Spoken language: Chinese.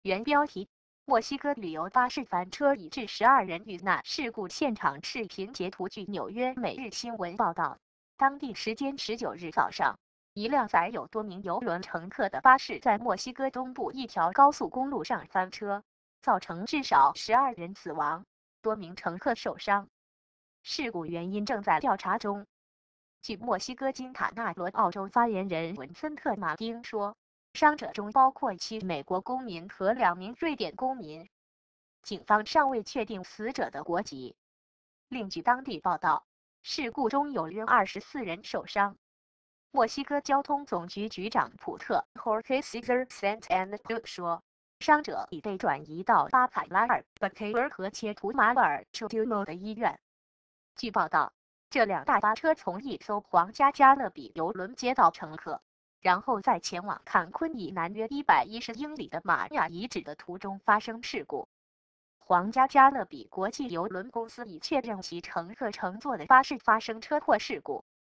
原标题：墨西哥旅游巴士翻车已致12人遇难事故现场视频截图。据纽约每日新闻报道，当地时间19日早上，一辆载有多名邮轮乘客的巴士在墨西哥东部一条高速公路上翻车，造成至少12人死亡，多名乘客受伤。事故原因正在调查中。据墨西哥金塔纳罗澳洲发言人文森特·马丁说，伤者中包括7美国公民和2名瑞典公民。警方尚未确定死者的国籍。另据当地报道，事故中有约24人受伤。墨西哥交通总局局长普特 Jorge Cesar Santana 说，伤者已被转移到巴卡拉尔、巴凯尔和切图马尔 Chudillo 的医院。据报道，这辆大巴车从一艘皇家加勒比邮轮接到乘客，然后在前往坎昆以南约110英里的玛雅遗址的途中发生事故。皇家加勒比国际邮轮公司已确认其乘客乘坐的巴士发生车祸事故。